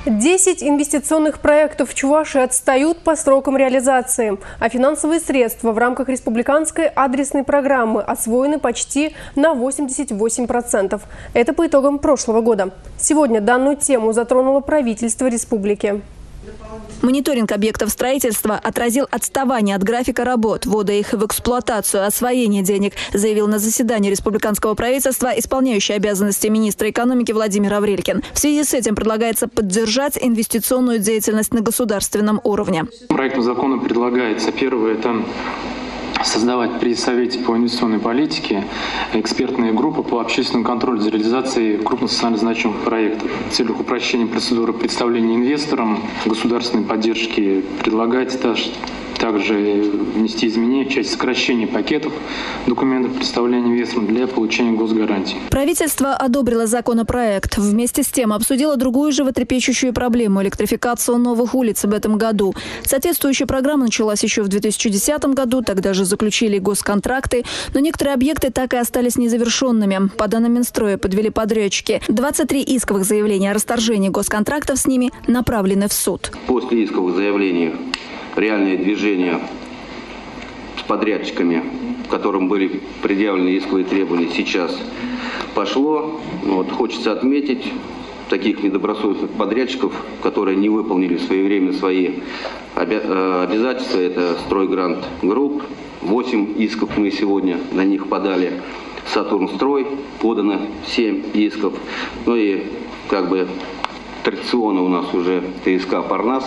10 инвестиционных проектов в Чувашии отстают по срокам реализации, а финансовые средства в рамках республиканской адресной программы освоены почти на 88%. Это по итогам прошлого года. Сегодня данную тему затронуло правительство республики. Мониторинг объектов строительства отразил отставание от графика работ, ввода их в эксплуатацию, освоение денег, заявил на заседании республиканского правительства исполняющий обязанности министра экономики Владимир Аврелькин. В связи с этим предлагается поддержать инвестиционную деятельность на государственном уровне. Проектом закона предлагается, первое, это создавать при Совете по инвестиционной политике экспертные группы по общественному контролю за реализацией крупных социально значимых проектов. В целях упрощения процедуры представления инвесторам государственной поддержки предлагается также внести изменения в части сокращения пакетов документов представления инвесторам для получения госгарантий. Правительство одобрило законопроект. Вместе с тем обсудило другую животрепещущую проблему – электрификацию новых улиц в этом году. Соответствующая программа началась еще в 2010 году, тогда же заключили госконтракты, но некоторые объекты так и остались незавершенными. По данным Минстроя подвели подрядчики. 23 исковых заявления о расторжении госконтрактов с ними направлены в суд. После исковых заявлений реальное движение с подрядчиками, которым были предъявлены исковые требования, сейчас пошло. Хочется отметить таких недобросовестных подрядчиков, которые не выполнили своевременно свои обязательства. Это «Стройгрант Групп». 8 исков мы сегодня на них подали. «Сатурнстрой» подано 7 исков. Ну и традиционно у нас уже ТСК «Парнас».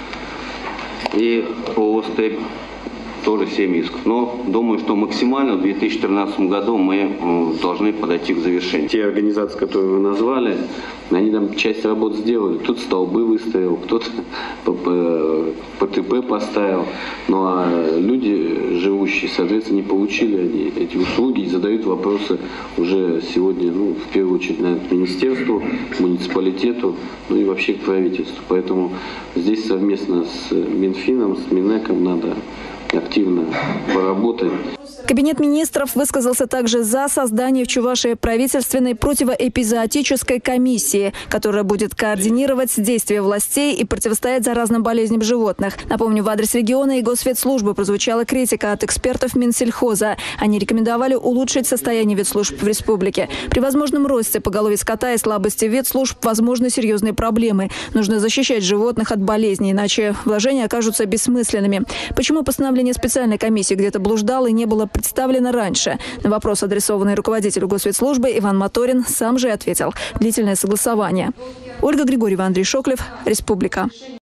И ООО «Степь» тоже 7 исков. Но думаю, что максимально в 2013 году мы должны подойти к завершению. Те организации, которые вы назвали, они там часть работ сделали. Кто-то столбы выставил, кто-то ПТП поставил. Ну а люди, живущие, соответственно, не получили эти услуги и задают вопросы уже сегодня, в первую очередь, наверное, к министерству, к муниципалитету, и вообще к правительству. Поэтому здесь совместно с Минфином, с Минэком надо активно поработать. Кабинет министров высказался также за создание в Чувашии правительственной противоэпизоотической комиссии, которая будет координировать действия властей и противостоять заразным болезням животных. Напомню, в адрес региона и Госветслужбы прозвучала критика от экспертов Минсельхоза. Они рекомендовали улучшить состояние ветслужб в республике. При возможном росте поголовья скота и слабости ветслужб возможны серьезные проблемы. Нужно защищать животных от болезней, иначе вложения окажутся бессмысленными. Почему постановление специальной комиссии где-то блуждало и не было представлено раньше? На вопрос, адресованный руководителю Госветслужбы, Иван Моторин сам же и ответил: длительное согласование. Ольга Григорьева, Андрей Шоклев, Республика.